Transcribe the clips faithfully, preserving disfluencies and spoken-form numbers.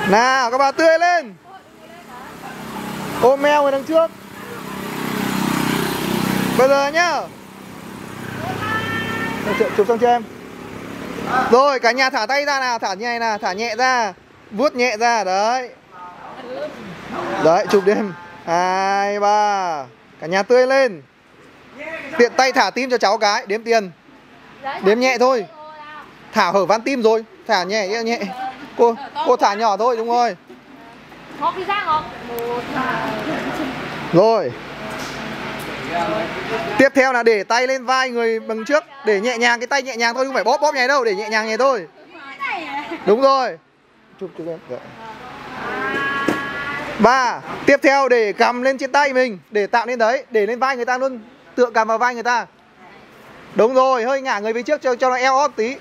Nào các bà tươi lên. Ôm mèo người đằng trước. Bây giờ nhá. Chụp xong cho em. Rồi cả nhà thả tay ra nào. Thả nhẹ nào. Thả nhẹ ra. Vuốt nhẹ ra. Đấy. Đấy chụp đêm. Hai ba. Cả nhà tươi lên. Tiện tay thả tim cho cháu cái. Đếm tiền. Đếm nhẹ thôi. Thả hở van tim rồi. Thả nhẹ nhẹ nhẹ. Cô cô thả nhỏ thôi đúng rồi. Rồi. Tiếp theo là để tay lên vai người bằng trước. Để nhẹ nhàng, cái tay nhẹ nhàng thôi. Không phải bóp bóp nhảy đâu. Để nhẹ nhàng nhảy thôi. Đúng rồi. Chụp chụp em. Ba. Tiếp theo để cầm lên trên tay mình. Để tạo lên đấy. Để lên vai người ta luôn. Tựa cầm vào vai người ta. Đúng rồi. Hơi ngả người phía trước cho, cho nó eo ót tí.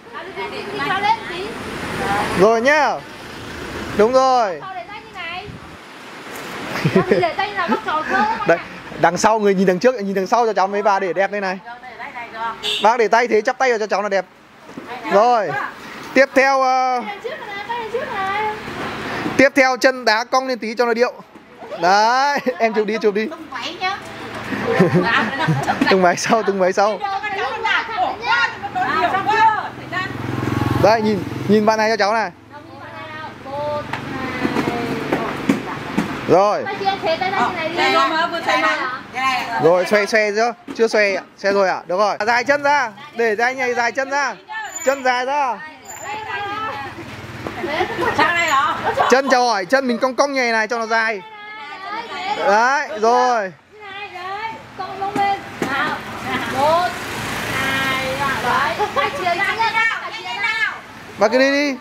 Rồi nhá. Đúng rồi. Đấy, đằng sau người nhìn đằng trước, nhìn đằng sau cho cháu mấy bà để đẹp đây này. Bác để tay thế chắp tay vào cho cháu là đẹp. Rồi. Tiếp theo uh, tiếp theo chân đá cong lên tí cho nó điệu. Đấy, em chụp đi chụp đi. Tung váy sau, tung váy sau. Đây nhìn nhìn bạn này cho cháu này. Rồi. Rồi xoay xoay chưa? Chưa xoay ạ. Xoay rồi ạ. À? Được rồi. Dài chân ra. Để cho anh này dài chân ra. Chân dài ra. Chân chào hỏi, chân mình cong cong nhẹ này cho nó dài. Đấy, rồi. Bà cứ đi đi.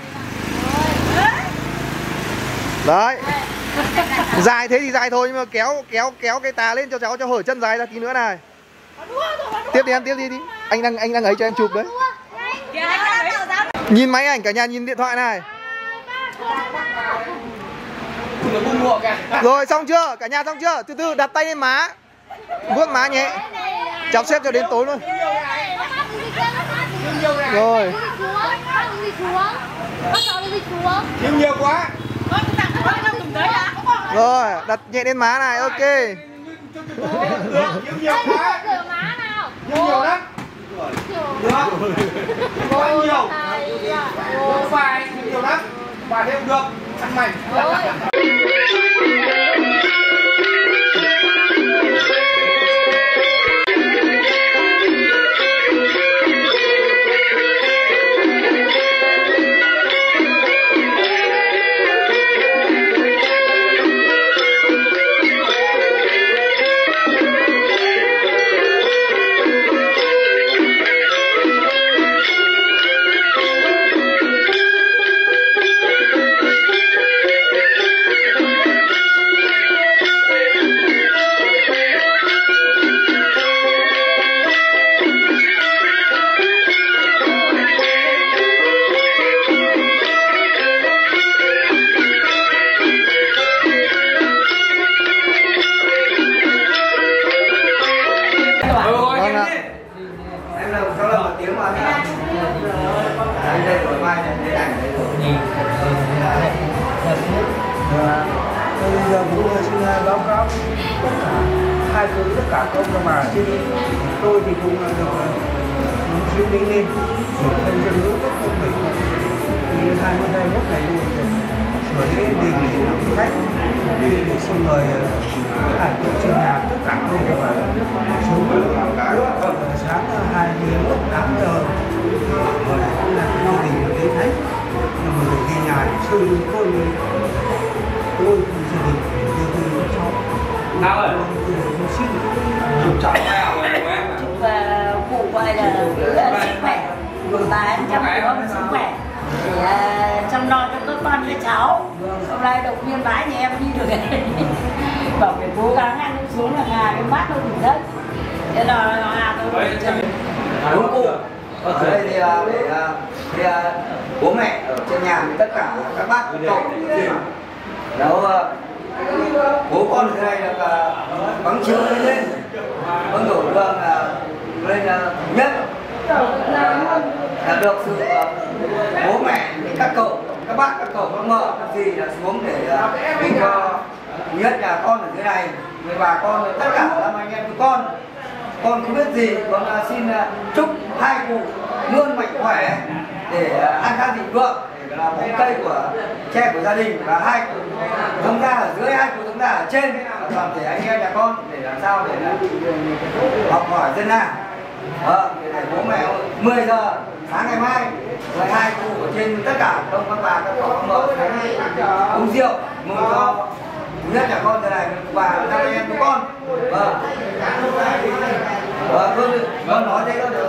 Đấy. Dài thế thì dài thôi nhưng mà kéo kéo kéo cái tà lên cho cháu cho hở chân dài ra tí nữa này. Tiếp đi em, tiếp đi đi. Anh đang anh đang ấy cho em chụp đấy. Nhìn máy ảnh cả nhà nhìn điện thoại này. Rồi xong chưa? Cả nhà xong chưa? Từ từ đặt tay lên má. Vuốt má nhẹ. Cháu xếp cho đến tối luôn. Rồi. Nhưng nhiều quá. Rồi, đặt nhẹ lên má này, ok. Nhiều quá. Nhiều lắm. Được. Quá nhiều. Không phải nhiều lắm. Mà thêm được. Ăn mảnh. Bây giờ cũng xin báo cáo tất cả hai thứ tất cả công cho bà trên tôi thì cũng được muốn chiếu đi lên thêm cho nước tốt công việc thì hai mươi hai mốt này luôn rồi cái đề nghị khách đi để xin mời ảnh trên nhà tất cả công cho bà xuống sáng hai mươi mốt tám giờ rồi cũng là cái gia đình đến thấy nhưng mà về nhà sư tôi tôi gia đình tôi cháu nào rồi xin chúc cháu chúc cụ gọi là sức khỏe người bà em chăm có sức khỏe để chăm lo cho các con với cháu hôm nay động viên bái nhà em đi được bảo phải cố gắng ăn xuống là ngà cái mắt hơn thì đất thế là à tôi đúng cụ ở đây thì để thì bố mẹ ở trên nhà thì tất cả các bác cậu đâu bố con thế này là bắn chiếu lên lên bắn đổ đường là lên nhất là được sự bố mẹ các cậu các bác, các cậu, các mợ, các dì là xuống để uh, cho nhất nhà con ở dưới này, người bà con, tất cả là anh em của con. Con không biết gì, con uh, xin uh, chúc hai cụ luôn mạnh khỏe để uh, an khang thịnh vượng, để là bóng cây của tre của gia đình, và hai cụ giống ra ở dưới, hai cụ giống ra ở trên, toàn thể anh em nhà con để làm sao để uh, học hỏi dân làng. Ờ, để bố mẹ mười giờ sáng ngày mai mười hai cụ ở trên tất cả đông các bà các cậu các mợ uống rượu mừng cho thứ nhất nhà con thế này và các anh em của con. Vâng, vâng, vâng, vâng, nói thế đó được.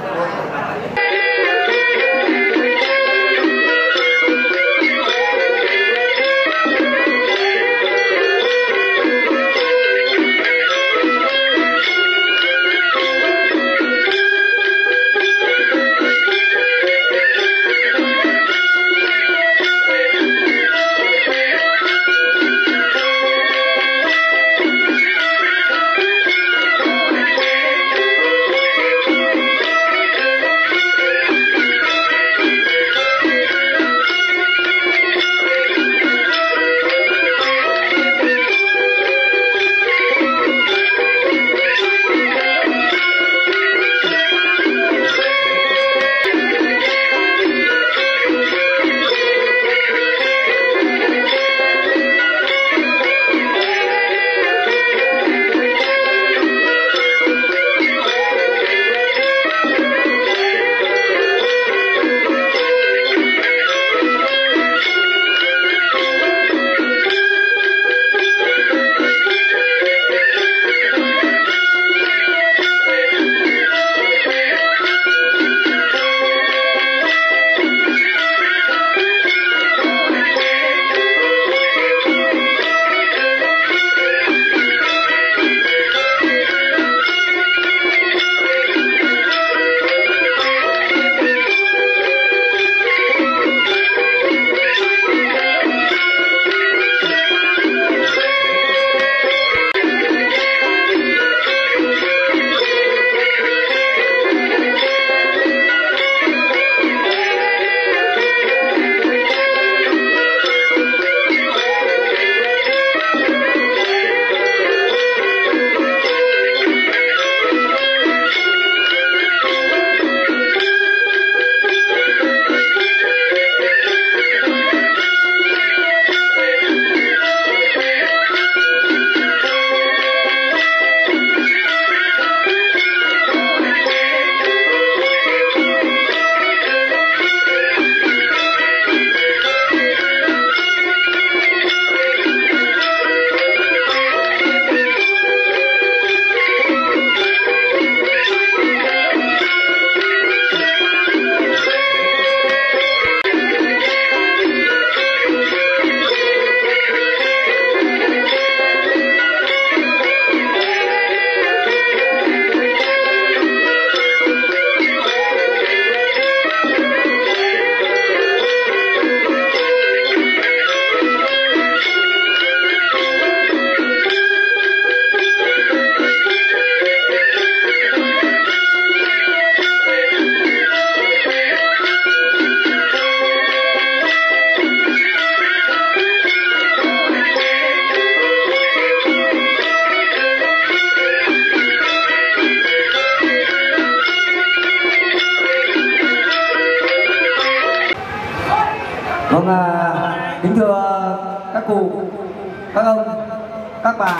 Vâng, kính thưa các cụ, các ông, các bà,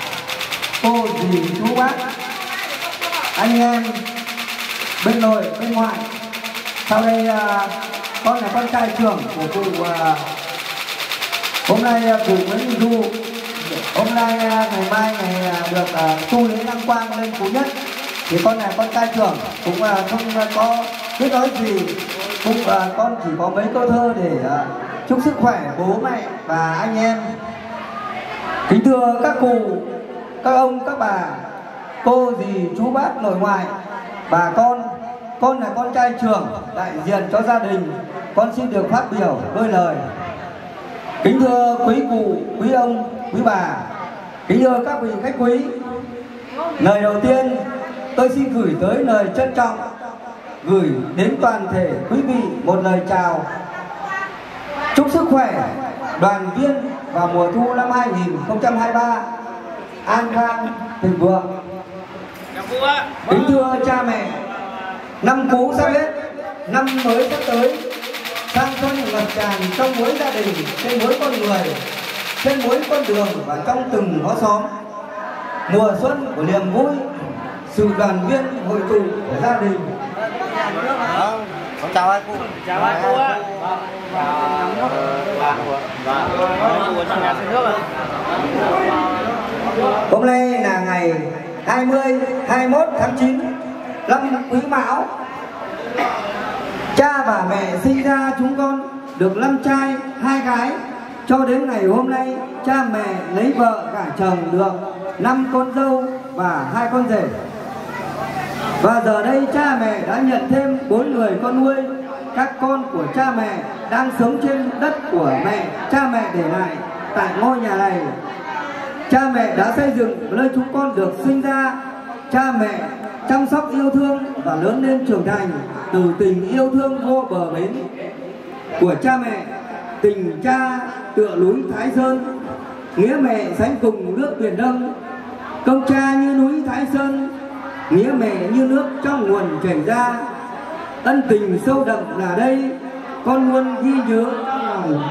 cô, dì, chú, bác, anh em bên nội, bên ngoại. Sau đây con là con trai trưởng của cụ. Hôm nay cụ Nguyễn Đình Du, hôm nay ngày mai ngày được tu lễ đăng quang lên cụ nhất, thì con là con trai trưởng, cũng không có biết nói gì, cũng con chỉ có mấy câu thơ để chúc sức khỏe bố mẹ và anh em. Kính thưa các cụ, các ông, các bà, cô, dì, chú, bác, nội ngoại, bà con, con là con trai trưởng đại diện cho gia đình, con xin được phát biểu đôi lời. Kính thưa quý cụ, quý ông, quý bà, kính thưa các vị khách quý, lời đầu tiên tôi xin gửi tới lời trân trọng, gửi đến toàn thể quý vị một lời chào chúc sức khỏe, đoàn viên vào mùa thu năm hai nghìn không trăm hai mươi ba an khang thịnh vượng. Kính thưa cha mẹ, năm cũ sắp hết, năm mới sắp tới, sang xuân ngập tràn trong mỗi gia đình, trên mỗi con người, trên mỗi con đường và trong từng ngõ xóm. Mùa xuân của niềm vui, sự đoàn viên hội tụ của gia đình. Con chào hai cô. Chào hai cô ạ. Hôm nay là ngày hai mươi, hai mươi mốt tháng chín năm Quý Mão. Cha và mẹ sinh ra chúng con được năm trai hai gái, cho đến ngày hôm nay cha mẹ lấy vợ gả chồng được năm con dâu và hai con rể. Và giờ đây cha mẹ đã nhận thêm bốn người con nuôi. Các con của cha mẹ đang sống trên đất của mẹ cha mẹ để lại tại ngôi nhà này. Cha mẹ đã xây dựng nơi chúng con được sinh ra. Cha mẹ chăm sóc yêu thương và lớn lên trưởng thành từ tình yêu thương vô bờ bến của cha mẹ. Tình cha tựa núi Thái Sơn, nghĩa mẹ sánh cùng nước Biển Đông. Công cha như núi Thái Sơn, nghĩa mẹ như nước trong nguồn chảy ra. Ân tình sâu đậm là đây, con luôn ghi nhớ trong lòng.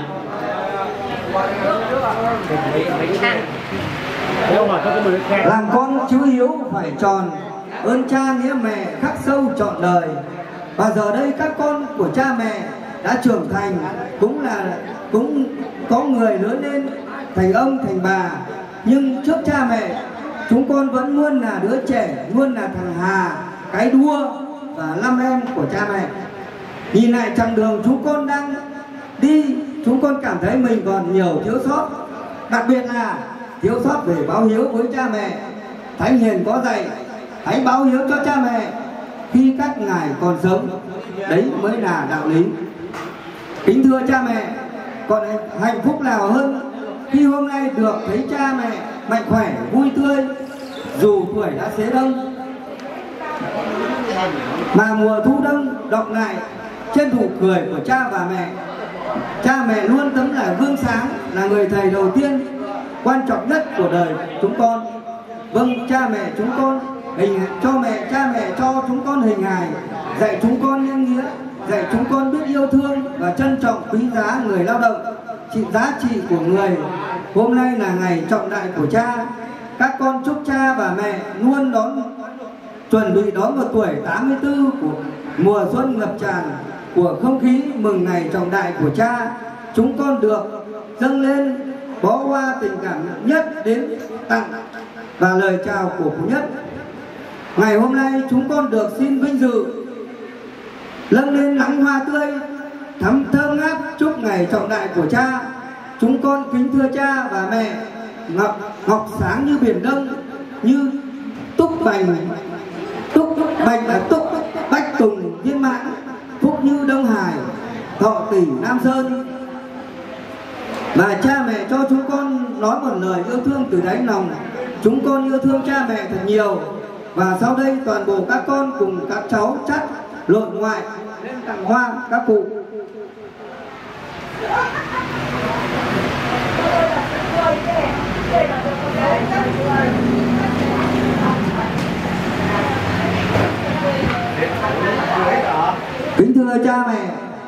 Làm con chứ hiếu phải tròn, ơn cha nghĩa mẹ khắc sâu trọn đời. Và giờ đây các con của cha mẹ đã trưởng thành, cũng là cũng có người lớn lên thành ông thành bà. Nhưng trước cha mẹ, chúng con vẫn luôn là đứa trẻ, luôn là thằng Hà, cái đua và năm em của cha mẹ. Nhìn lại chặng đường chúng con đang đi, chúng con cảm thấy mình còn nhiều thiếu sót, đặc biệt là thiếu sót về báo hiếu với cha mẹ. Thánh hiền có dạy hãy báo hiếu cho cha mẹ khi các ngài còn sống, đấy mới là đạo lý. Kính thưa cha mẹ, còn hạnh phúc nào hơn khi hôm nay được thấy cha mẹ mạnh khỏe, vui tươi, dù tuổi đã xế đông, mà mùa thu đông đọng lại trên nụ cười của cha và mẹ. Cha mẹ luôn tấm là gương sáng, là người thầy đầu tiên, quan trọng nhất của đời chúng con. Vâng, cha mẹ chúng con hình cho mẹ cha mẹ cho chúng con hình hài, dạy chúng con nhân nghĩa, dạy chúng con biết yêu thương và trân trọng quý giá người lao động, trị giá trị của người. Hôm nay là ngày trọng đại của cha. Các con chúc cha và mẹ luôn đón chuẩn bị đón một tuổi tám mươi tư của mùa xuân ngập tràn của không khí mừng ngày trọng đại của cha. Chúng con được dâng lên bó hoa tình cảm nhất đến tặng và lời chào của cụ nhất. Ngày hôm nay chúng con được xin vinh dự dâng lên nắng hoa tươi thắm thơm ngát chúc ngày trọng đại của cha. Chúng con kính thưa cha và mẹ, ngọc, ngọc sáng như biển Đông, như túc bành túc bành là túc bách tùng viên mãn, phúc như Đông Hải, thọ tỷ Nam Sơn. Và cha mẹ cho chúng con nói một lời yêu thương từ đáy lòng. Chúng con yêu thương cha mẹ thật nhiều. Và sau đây toàn bộ các con cùng các cháu chắt lộn ngoại lên tặng hoa các cụ. Kính thưa cha mẹ,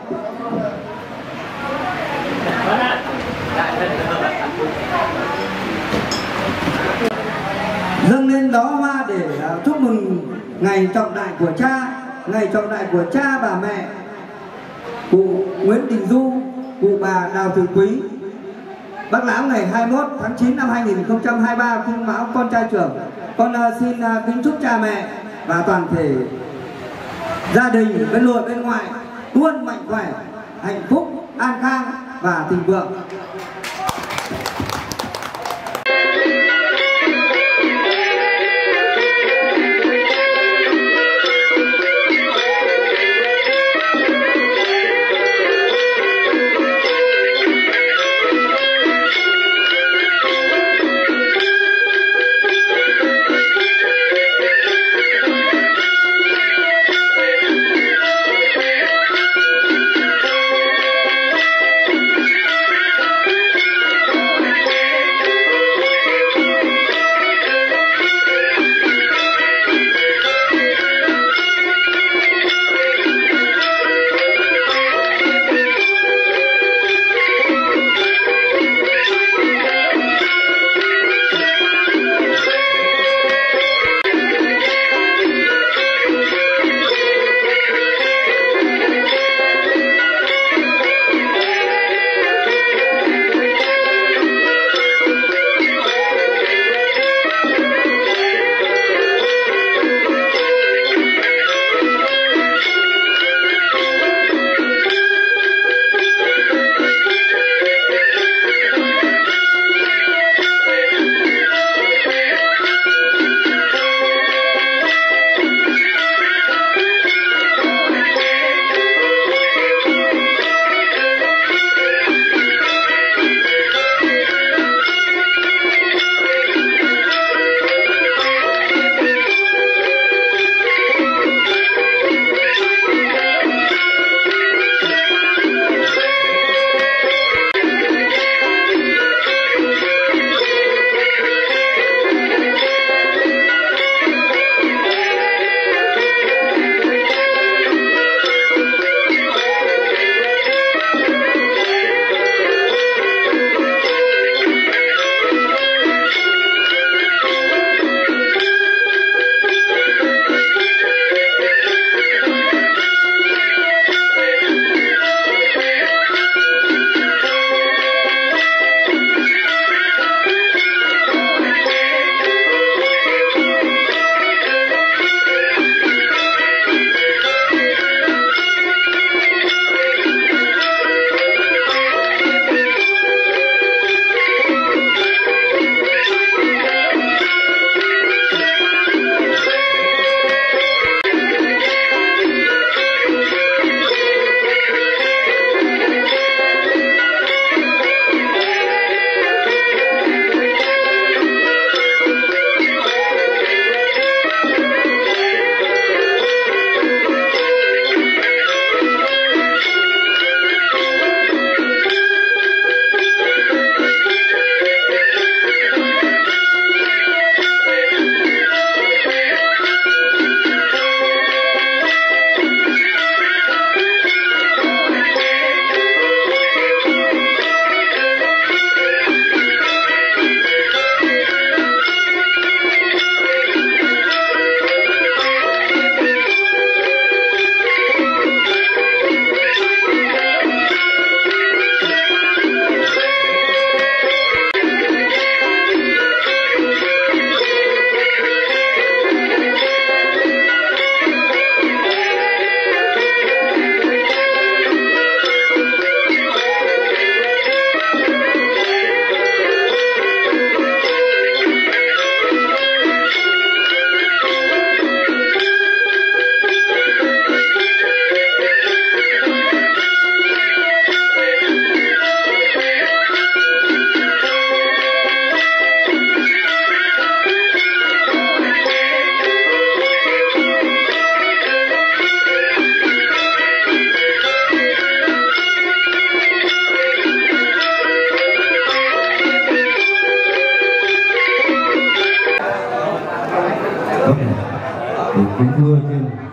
dâng lên đó hoa để chúc mừng ngày trọng đại của cha, ngày trọng đại của cha và mẹ, cụ Nguyễn Đình Du, cụ bà Đào Thị Quý. Bác Lão ngày hai mươi mốt tháng chín năm hai nghìn không trăm hai mươi ba, Quý Mão con trai trưởng. Con xin kính chúc cha mẹ và toàn thể gia đình bên nội bên ngoại luôn mạnh khỏe, hạnh phúc, an khang và thịnh vượng.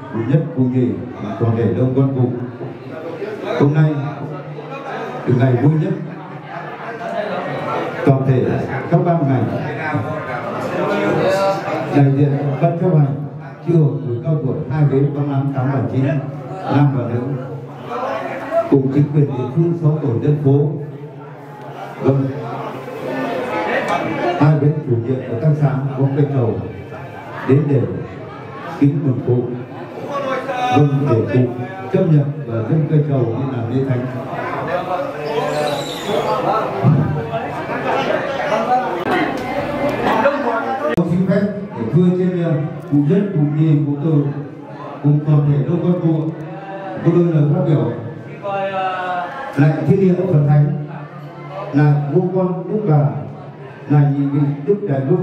cụ nhất, cụ nhì, toàn thể đông quân cụ. Hôm nay từ ngày vui nhất, toàn thể các ban ngành đại diện ban chấp hành chi hội người cao tuổi hai ghế công an tám và chín nam và nữ cùng chính quyền địa phương sáu tổ dân phố, vâng, hai bên chủ nhiệm của các xã có cây cầu đến để kính mừng cụ, vâng, để cụ chấp nhận và dâng cây cầu như là lễ thánh. Xin phép để thưa trên cụ nhất, cụ nhì, cụ từ cùng toàn thể đông quân cụ có đôi lời phát biểu. Lại thiên địa phần thánh là vô con đức bà, là nhị vị đức đại vương.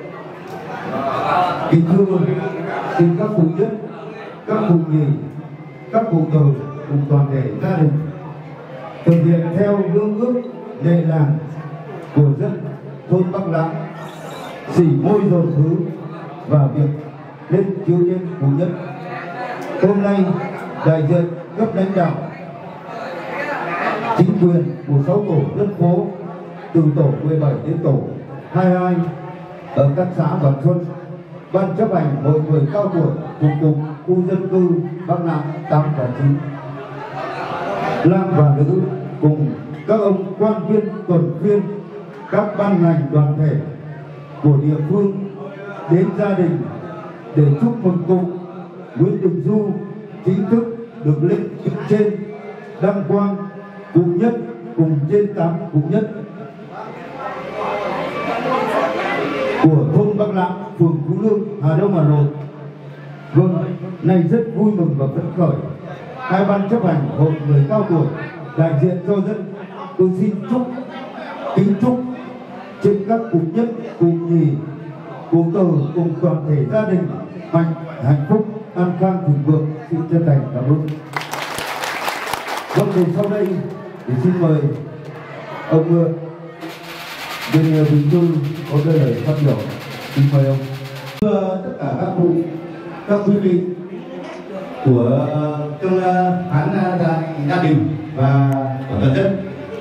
Kính thưa xin các cụ nhất, các cụ nhì, các cụ từ cùng toàn thể gia đình thực hiện theo hương ước lệ làng của dân thôn Bắc Lãng, xỉ môi dồn thứ và việc lên chiếu trên cụ nhất. Hôm nay đại diện cấp lãnh đạo chính quyền của sáu tổ dân phố từ tổ mười bảy đến tổ hai mươi hai ở các xã Vạn Xuân, ban chấp hành hội người cao tuổi thuộc cục khu dân cư Bắc Lãng tám và chín, nam và nữ cùng các ông quan viên tuần viên các ban ngành đoàn thể của địa phương đến gia đình để chúc mừng cụ Nguyễn Đình Du chính thức được lên chức trên đăng quang cụ nhất cùng trên tám cụ nhất của thôn Bắc Lãng, phường Phú Lương, Hà Đông, Hà Nội. Vâng, này rất vui mừng và phấn khởi. Hai ban chấp hành hội người cao tuổi đại diện cho dân, tôi xin chúc kính chúc trên các cụ nhất, cụ nhì, cụ từ cùng toàn thể gia đình mạnh hạnh phúc, an khang thịnh vượng. Xin chân thành cảm ơn. Vâng, thì sau đây thì xin mời ông bên Bình Dương có lời phát biểu. Xin mời ông. Thưa tất cả các cụ, các quý vị của trong án gia đình và của toàn dân,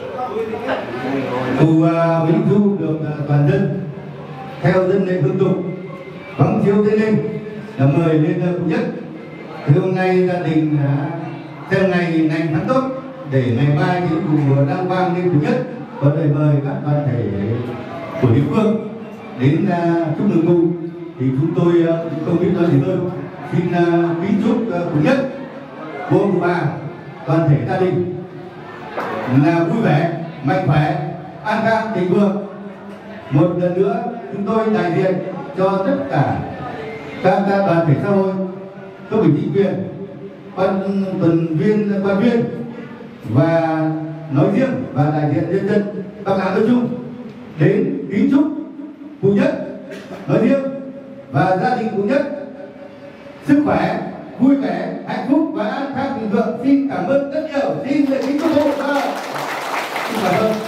cụ Nguyễn Du được toàn dân theo dân lệ hương tục vắng chiếu thế lên là mời lên cụ nhất. Thì hôm nay gia đình theo ngày lành tháng tốt để ngày mai thì cụ đăng quang lên cụ nhất, có lời mời các đoàn thể của địa phương đến chúc mừng cụ. Thì chúng tôi không biết nói gì hơn, xin kính chúc cụ nhất, cô cụ bà, toàn thể gia đình là vui vẻ, mạnh khỏe, an khang thịnh vượng. Một lần nữa chúng tôi đại diện cho tất cả các đoàn thể xã hội, cấp ủy chính quyền, ban tuần viên, quan viên và nói riêng và đại diện nhân dân Bắc Lãng nói chung đến kính chúc cụ nhất nói riêng và gia đình cụ nhất sức khỏe, vui vẻ, hạnh phúc và an khang thịnh vượng. Xin cảm ơn rất nhiều. Xin kính chúc cụ và xin cảm ơn.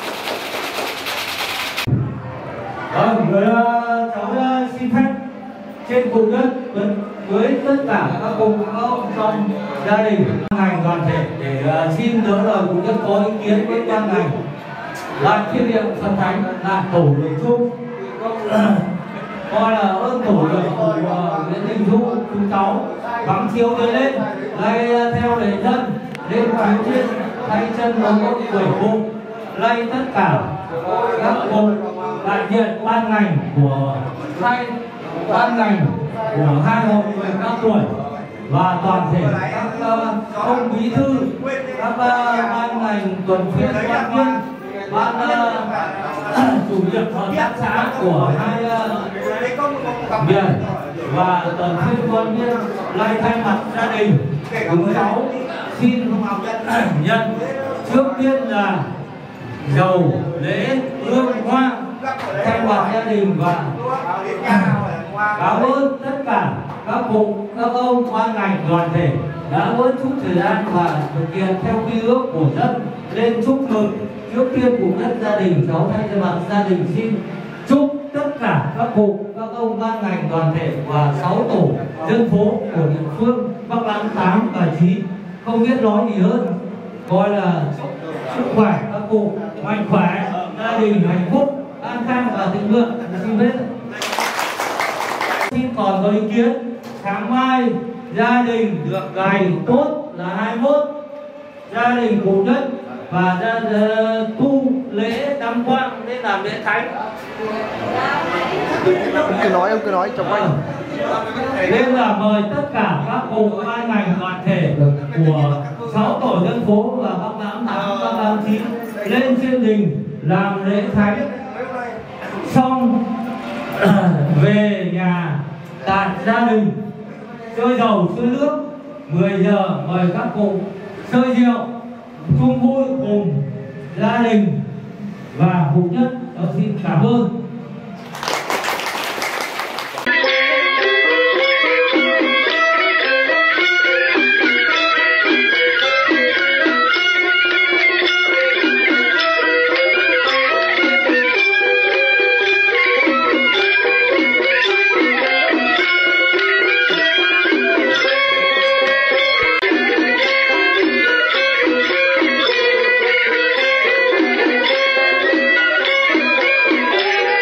Vâng, với cháu xin phép trên cùng nhất với tất cả các cụ trong gia đình, ngành, đoàn thể để uh, xin đỡ lời cụ nhất có ý kiến với ban ngành lại thiên địa thần thánh lại tổ đội chung coi là ơn tổ được của Nguyễn Đình Du chúng cháu vắng chiếu lên lên lay theo lễ dân lên chiếu trên tay chân một quẩy bộ lay tất cả các bộ đại diện ban ngành của hai ban ngành của hai hội người cao tuổi và toàn thể các uh, ông bí thư, các uh, ban ngành tuần viên, quan viên, ban uh, chủ nhiệm hợp tác xã của hai uh, miền và toàn viên quan viên lại thay mặt gia đình cùng cháu xin nhận trước tiên là dầu lễ hương hoa thay mặt gia đình và cảm ơn tất cả các cụ, các ông, ban ngành, đoàn thể đã bớt chút thời gian và thực hiện theo quy ước của dân lên chúc mừng. Trước tiên cùng đất gia đình cháu thay mặt gia đình xin chúc tất cả cả các cụ, các ông ban ngành đoàn thể và sáu tổ dân phố của địa phương Bắc Láng tám và chín. Không biết nói gì hơn, coi là sức khỏe các cụ mạnh khỏe, gia đình hạnh phúc, an khang và thịnh vượng. Xin biết. Xin còn có ý kiến sáng mai gia đình được ngày tốt là hai mươi mốt, gia đình cụ nhất và gia uh, tu lễ đăng quang nên làm lễ thánh. Ông cứ nói, ông cứ nói trong quanh. Nên là mời tất cả các cụ ban ngành đoàn thể của sáu tổ dân phố và Bắc Láng tám, Bắc Láng chín lên trên đình làm lễ thánh, xong về nhà tại gia đình chơi dầu chơi nước. Mười giờ mời các cụ chơi rượu chung vui cùng gia đình và cụ nhất. Tôi xin cảm ơn. Hãy subscribe cho kênh Ghiền Mì Gõ để không bỏ lỡ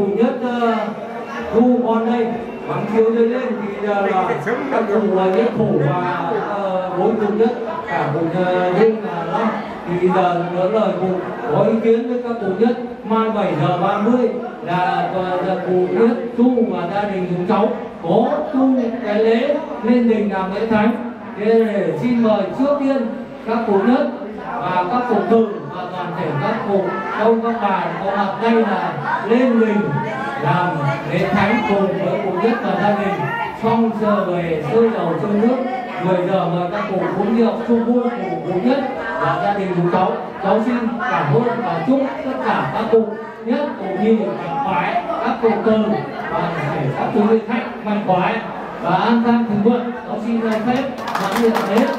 cụ Nhất uh, thu con đây bắn chiếu lên lên thì uh, là các cụ uh, Nhất Thủ và uh, bối cụ Nhất cả cụ uh, Đinh là đó thì giờ nhớ lời cụ có ý kiến với các cụ Nhất mai bảy giờ ba mươi là, là cụ Nhất tu và gia đình chúng cháu có tu cái lễ lên đình làm lễ thánh. Thế để xin mời trước tiên các cụ Nhất và các cụ Từ và toàn thể các cụ ông các bà có mặt đây là lên đình làm lễ thánh cùng với cụ Nhất và gia đình. Xong giờ về sơi dầu sơi nước, mười giờ mời các cụ uống rượu chung vui của cụ Nhất và gia đình chúng cháu. Cháu xin cảm ơn và chúc tất cả các cụ Nhất, cụ Nhì mạnh khỏe, các cụ Từ và thể các quý vị khách mạnh khỏe và an khang thịnh vượng. Cháu xin phép dẫn điện đến.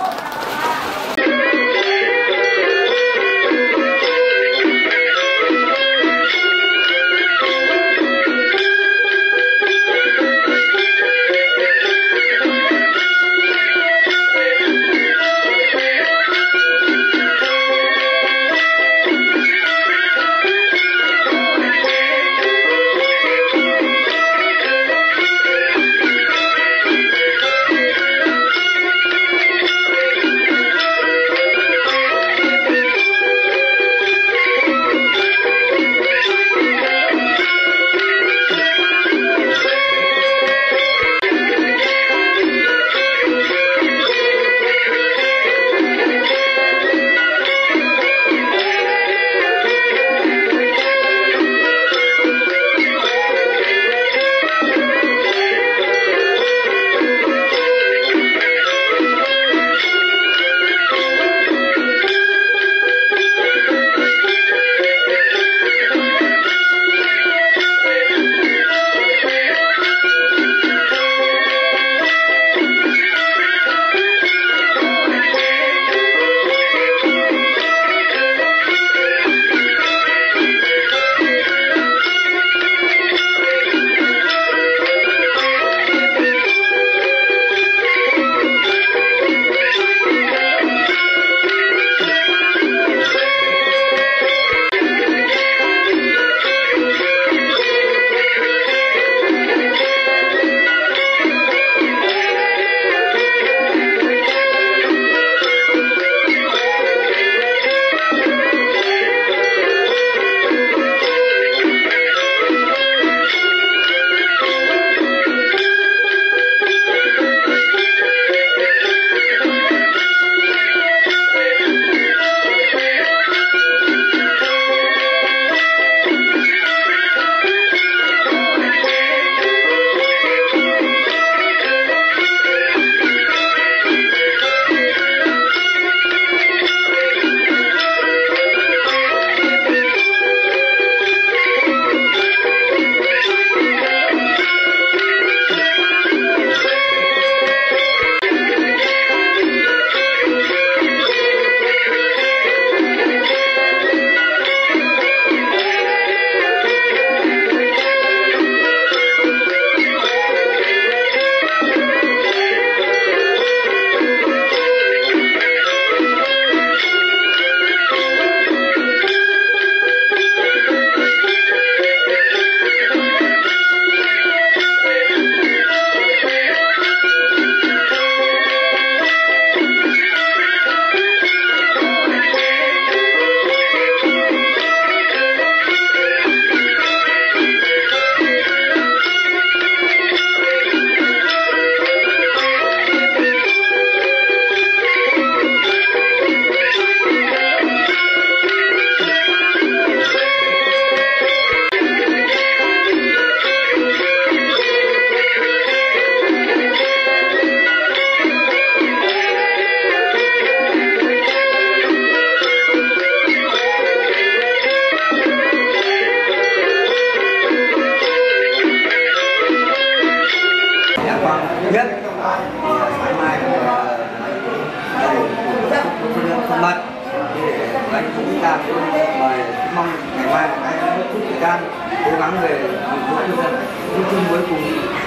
cố gắng về thành phố nói chung với cùng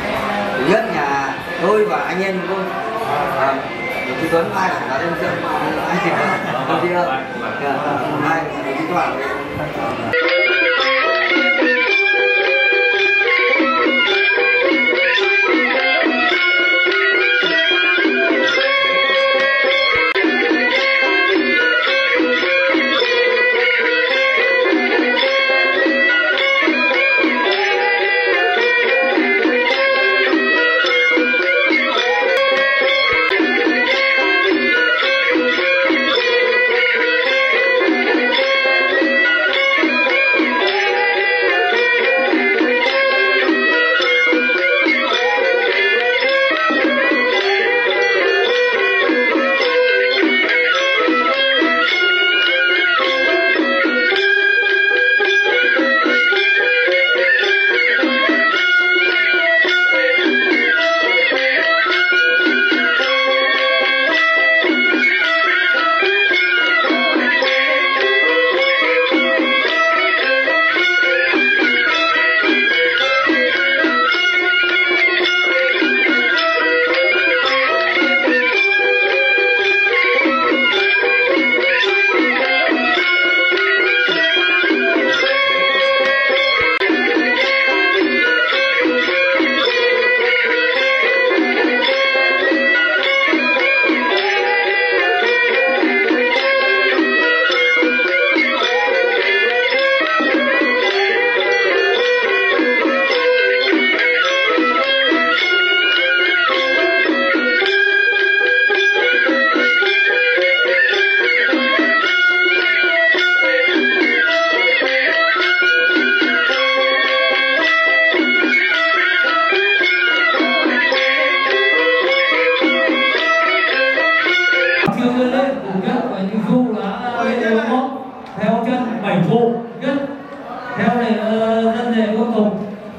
nhất nhà tôi và anh em tôi à, chị Tuấn mai là em dân anh chị không chị ơi mai chị Toàn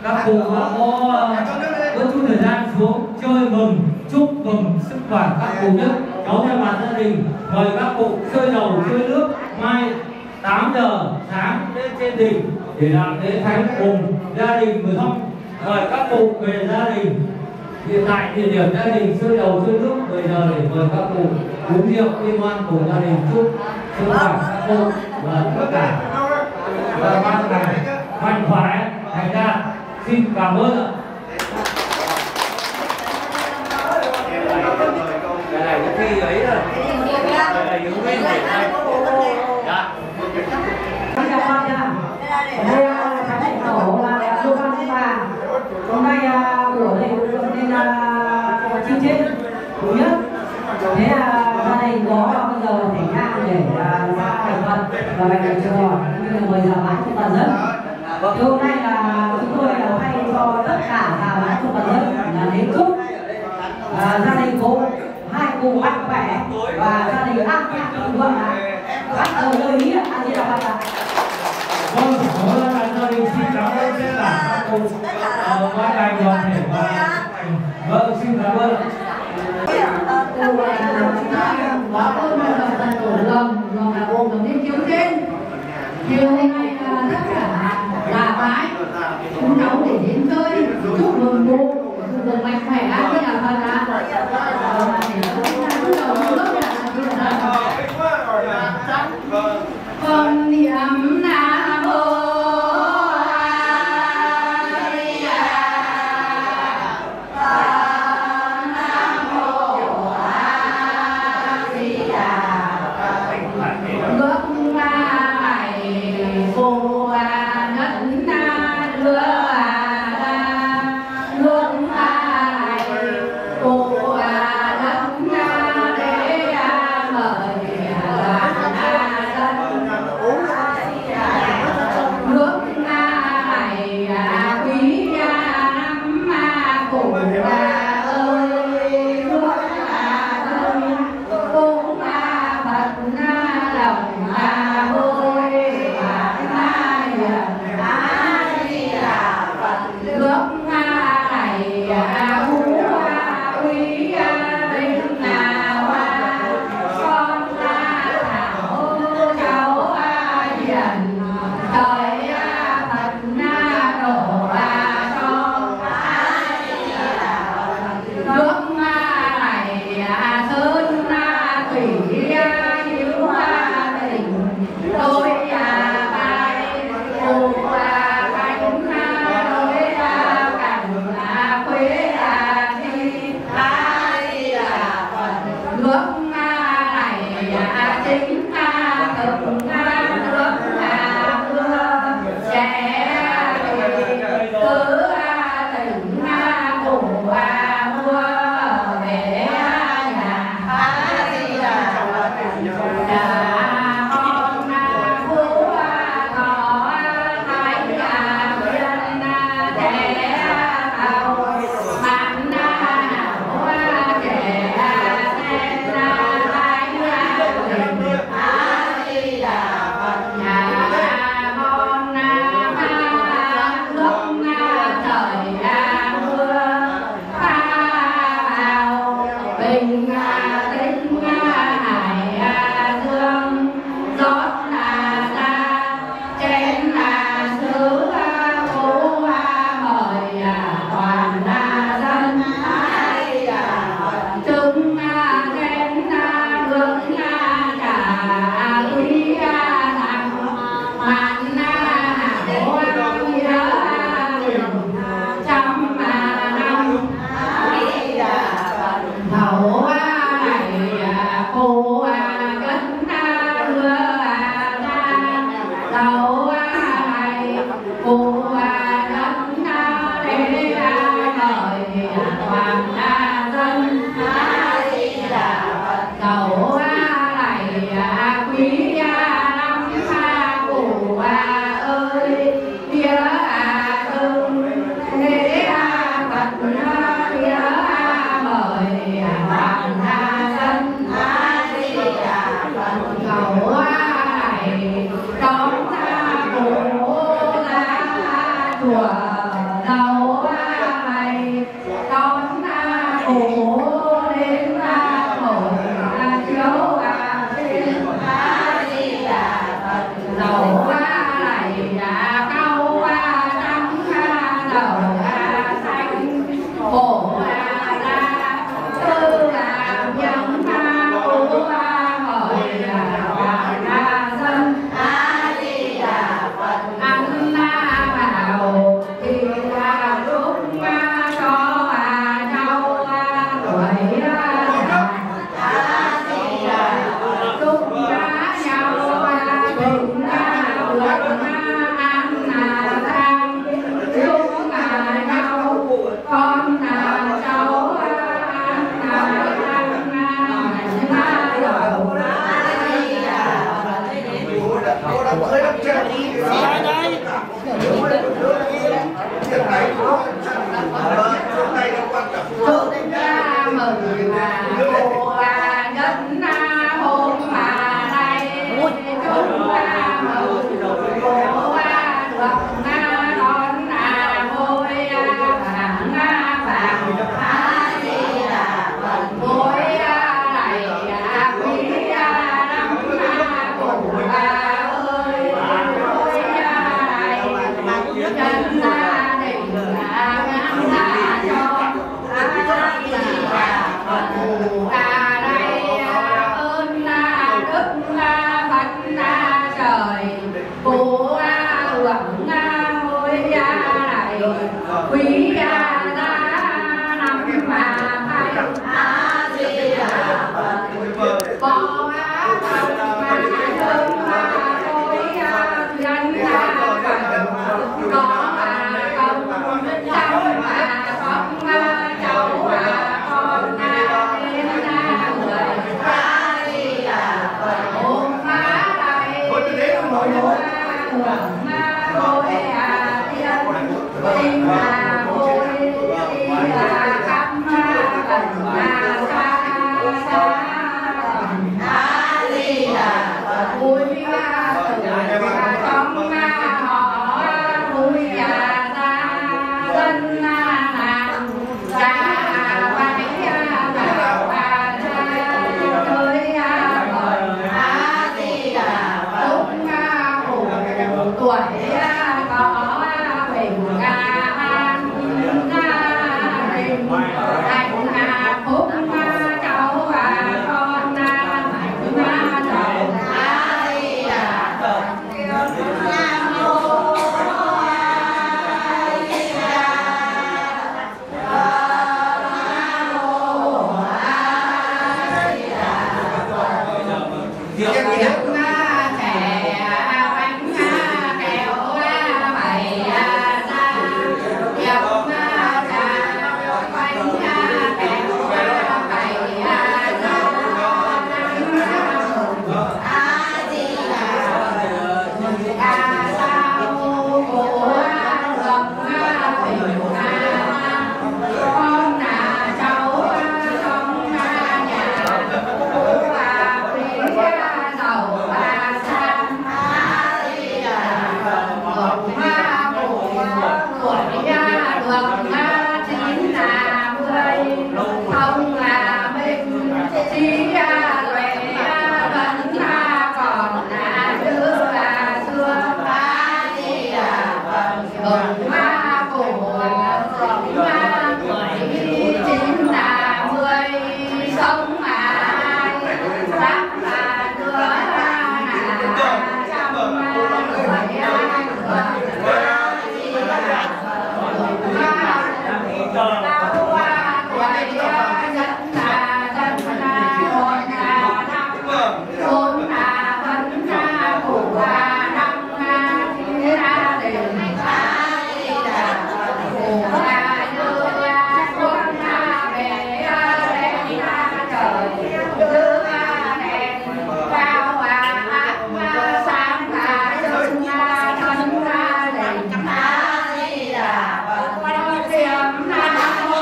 các cụ có có chút thời gian xuống chơi mừng chúc mừng sức khỏe các cụ nhất. Cháu thay mặt gia đình mời các cụ chơi đầu chơi nước mai tám giờ sáng lên trên đỉnh để làm lễ thánh cùng gia đình người thân. Mời các cụ về gia đình. Hiện tại địa điểm gia đình chơi đầu chơi nước bây giờ để mời các cụ uống rượu liên hoan cùng gia đình chúc sức khỏe các cụ và tất cả và ban ngày mạnh khỏe thành đạt. Xin cảm ơn ạ. Cái này có khi ấy rồi. Cái này ứng viên này. Dạ. Xin chào con nha. Đây là khánh thành tổ là cô Phan Thị Bà. Hôm nay của thầy nên là chương trình thứ nhất. Thế là gia đình có bây giờ thành thang để ra thành phần và bạch đằng trò như là mời giả bán cho toàn dân. Thì hôm nay là chúng tôi là hay cho tất cả giả bán cho toàn dân là đến chúc à, gia đình cô hai cụ mạnh khỏe và gia đình an nhạc thịnh vượng bắt đầu lời ý ăn gì là bắt đầu. Vâng, đó là gia đình xin cảm ơn tất cả các cụ ban ngành đoàn thể và vâng xin cảm ơn. Cô là báo ơn là phần tổ lòng lòng là gồm tổng đến chiếu trên chiều hôm nay là tất cả là bái chúng cháu để đến chơi chúc mừng cô được mạnh khỏe an như là phần là để chúng ta cứ đầu nước là con niệm nam mô Yeah. Hãy subscribe cho kênh Ghiền Mì Gõ để không bỏ lỡ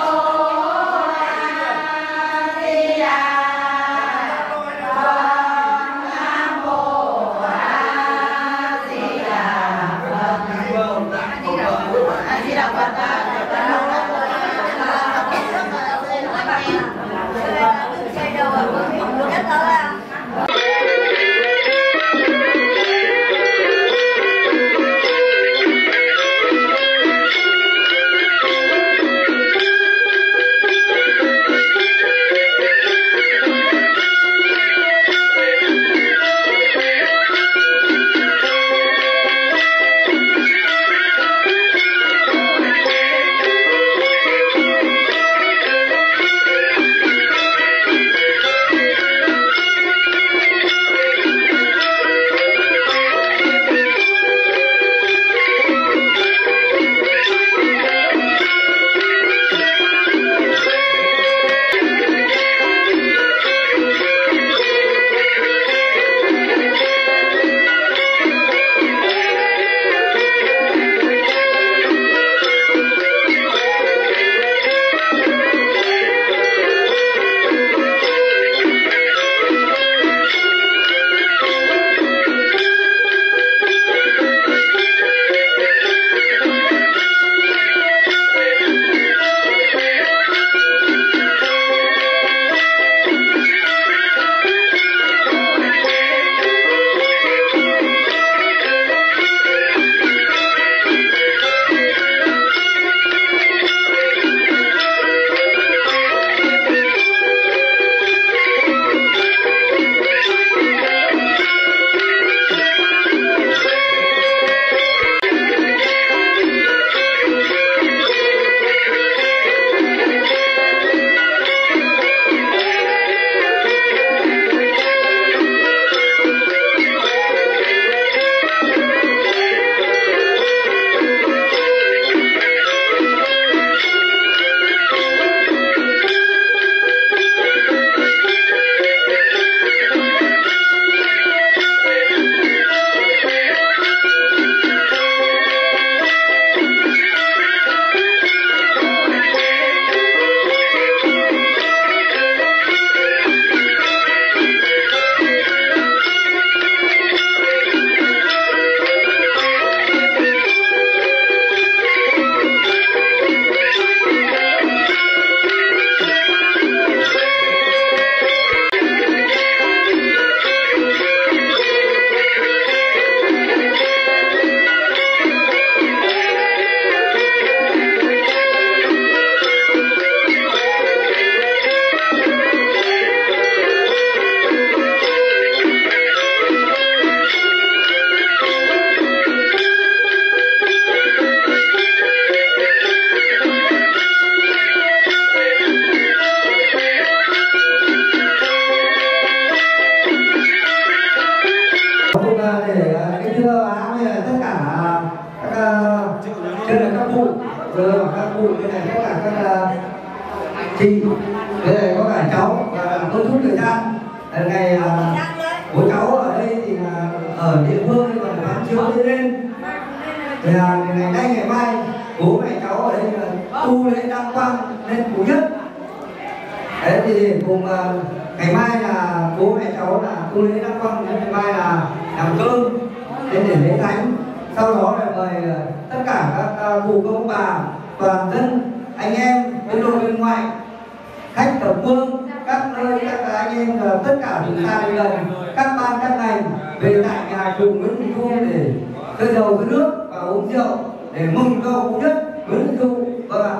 cụ, rồi các cụ cái này tất cả các uh, chị, cái này có cả cháu và tôi chút thời gian ngày uh, của cháu ở đây thì là ở địa phương thì còn bán chiếu đi lên thì là ngày nay ngày mai bố mẹ cháu ở đây là tu lễ đăng quang lên Phú Nhất. Đấy thì cùng uh, ngày mai là bố mẹ cháu là tu lễ đăng quang, ngày mai là làm cơm để để lễ thánh, sau đó là mời uh, tất cả các uh, cụ ông bà toàn dân anh em bên nội bên ngoài khách thập phương các nơi các anh em uh, tất cả từ xa đến gần các ban các ngành về tại nhà cùng Nguyễn Thị Thu để chơi dầu với nước và uống rượu để mừng cho Phú Nhất Nguyễn Thị Thu. Vâng ạ.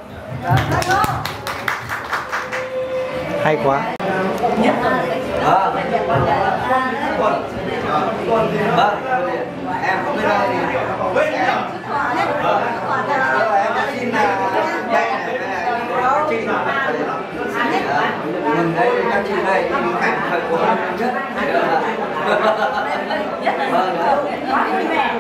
Hay quá. Vâng. Vâng. Em không biết đâu thì em xin đây này các chị mình đây các chị đây khách thời của Nhất. Vâng.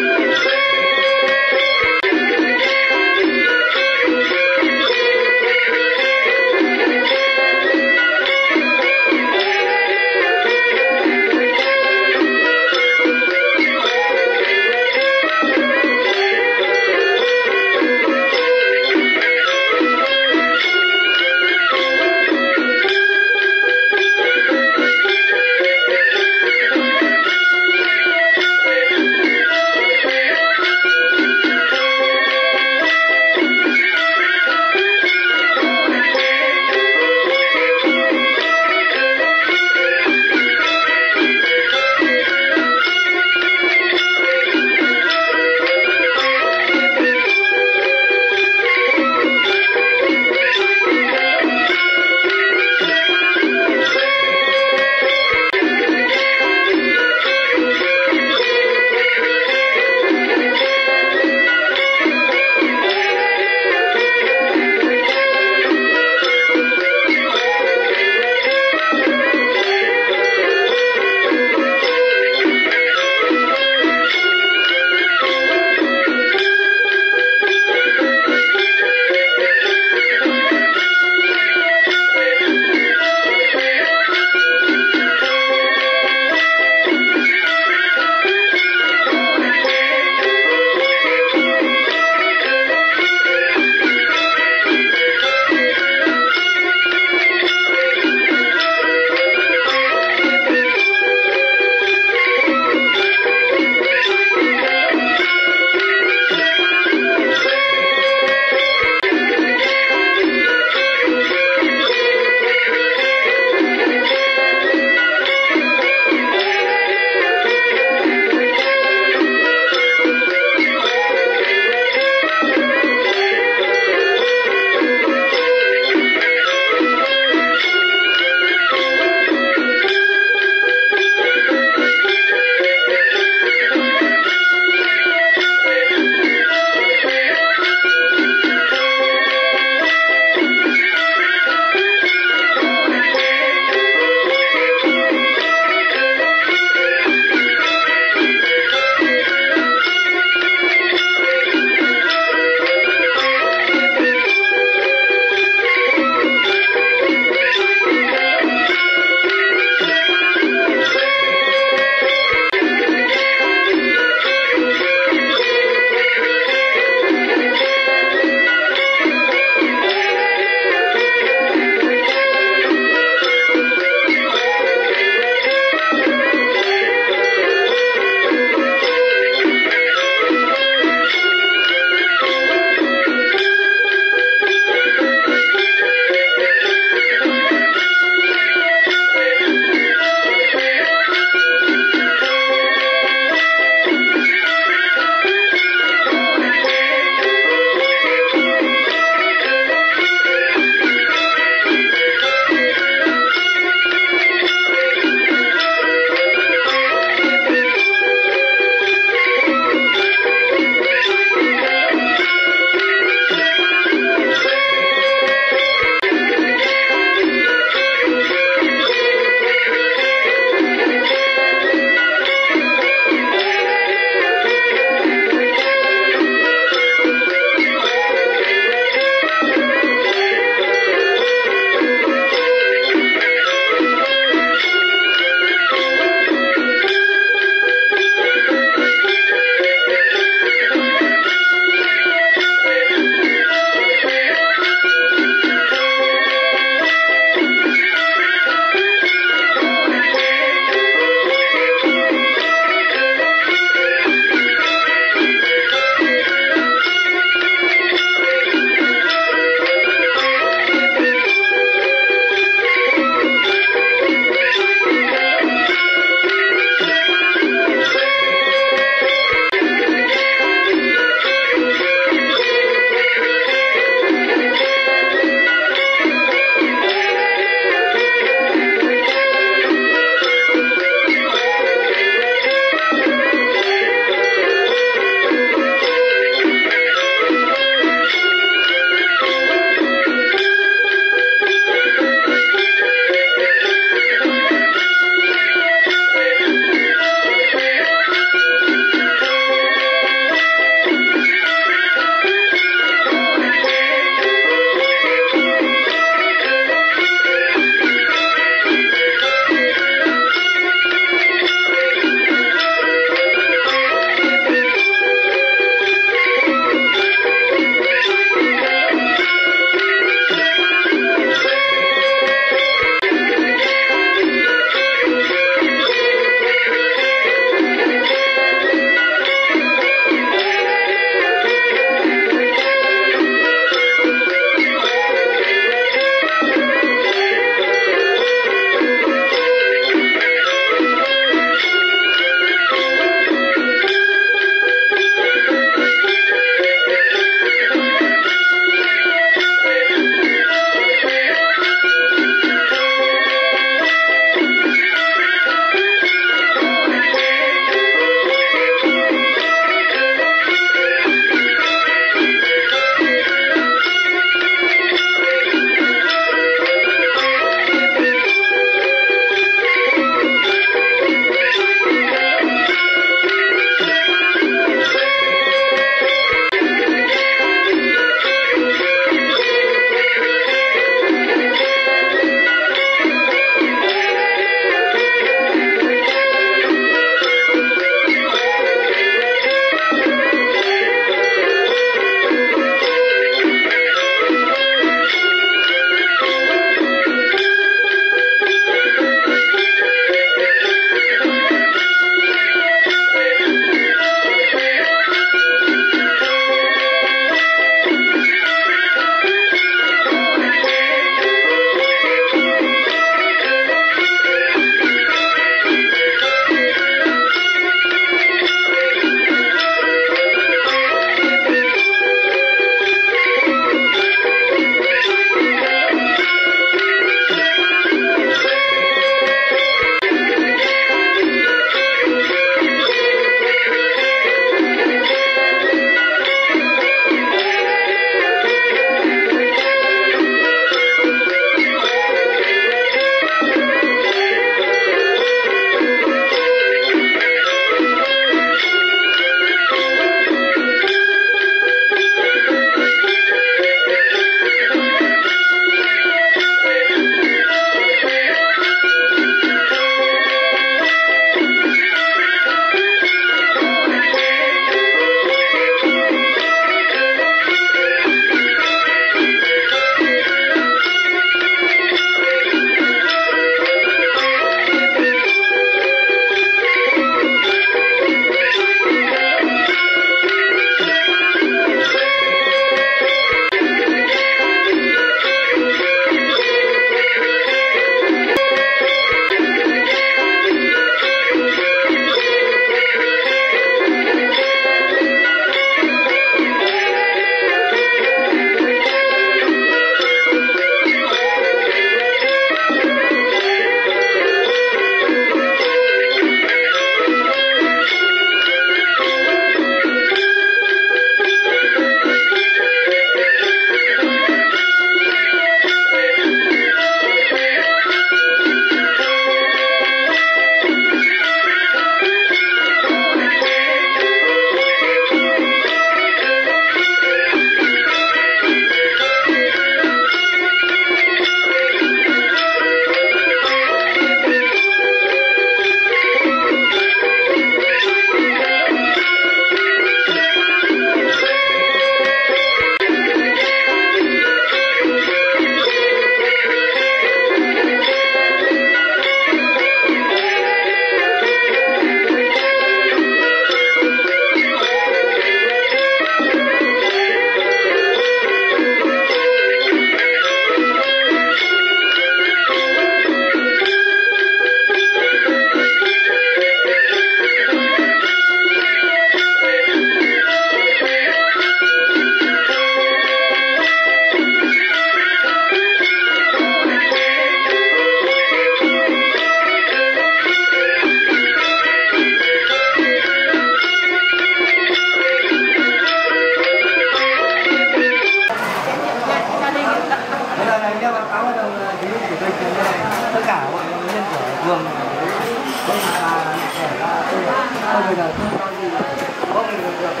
theo báo cáo đồng chí chủ tịch tất cả mọi nhân viên của phường tôi là tôi tôi bây giờ tôi có gì có mình được nhất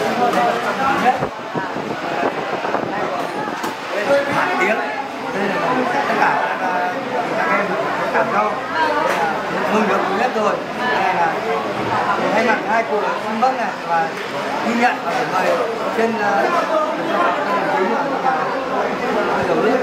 hai tiếng đây là tất cả các em cảm thông mừng được nhất rồi. Đây là thay mặt hai cụ xin vâng này và ghi nhận và mời trên chính là đầu nước.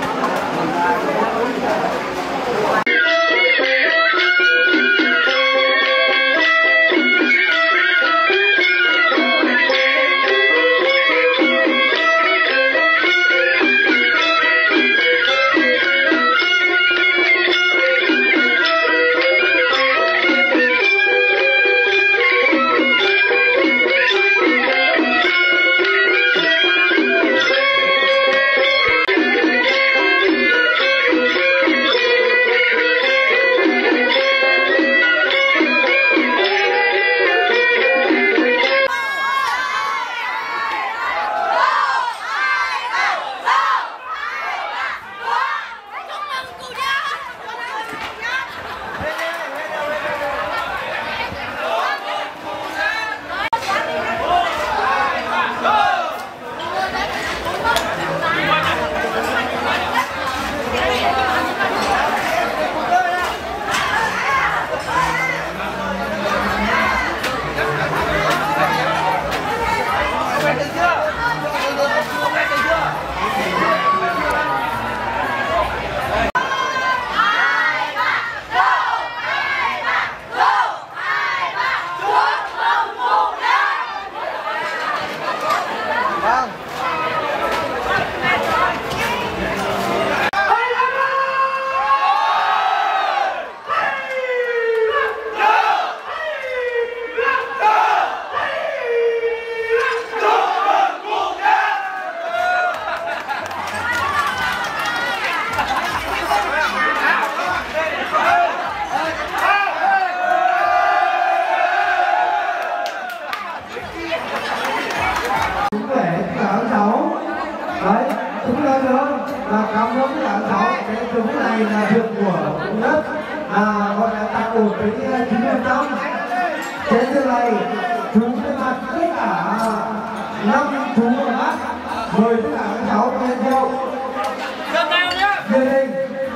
Đấy, chúng ta nhớ là cảm ơn các cháu cái chúng này là việc của cũng rất là gọi là tạo ổn tính chín mươi phần trăm. Trên thứ này chúng sẽ mặt tất cả năm chú ở mắt mời tất cả các cháu lên theo gia đình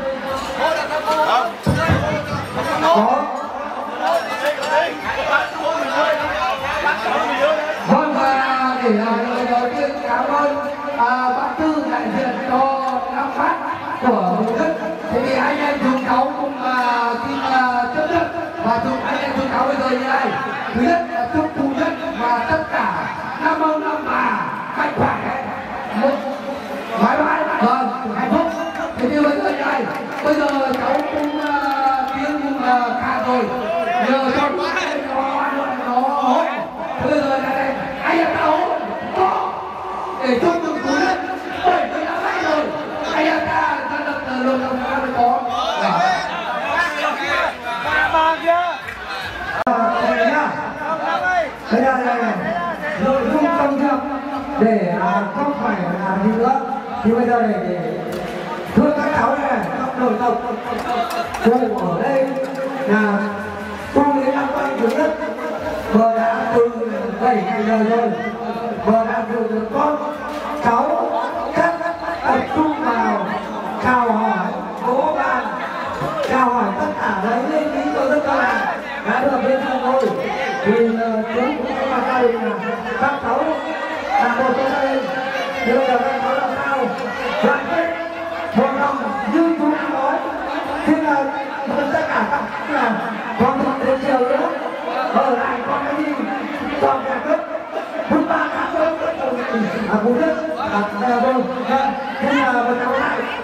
có. Vâng, và để lời đầu tiên cảm ơn à, bác Tư đại diện cho năm phát của vùng đất. Thế thì anh em chúng cháu cũng à, xin à, chấp nhận và chúc anh em chúng cháu bây giờ như này. Thứ nhất là chúc cụ nhất và tất cả năm ông năm bà mạnh khỏe, một mãi mãi vâng hạnh phúc. Thế thì bây giờ như này, bây giờ cháu cũng uh, tiếng cũng uh, ca rồi, nhờ cho nó nó hốt. Bây giờ là này, anh em ta hốt có để chúc mừng cụ nhất bảy mươi năm nay rồi. Anh em ta ra được lượng đồng ta mới có. Ba kia. Đây là đây này, nội dung công việc để không phải làm gì nữa. Thì bây giờ để thưa các cháu này, trong đội tộc cùng ở đây là tu đến năm quan thứ nhất, vừa đã từ bảy ngày đời rồi, vừa đã từ được con cháu các tập trung vào chào hỏi bố bạn, chào hỏi tất cả đấy lên lý cho tất cả đã được bên trong rồi. Thì chúng cũng có gia đình là các cháu là một trong gia đình. Thì bây giờ các cháu làm sao đoàn kết một lòng như chúng nói. Thế là tất cả các là còn một đến chiều nữa ở lại còn cái gì còn cả cấp thứ ba cả cấp à cũng rất là vâng. Thế là bây giờ lại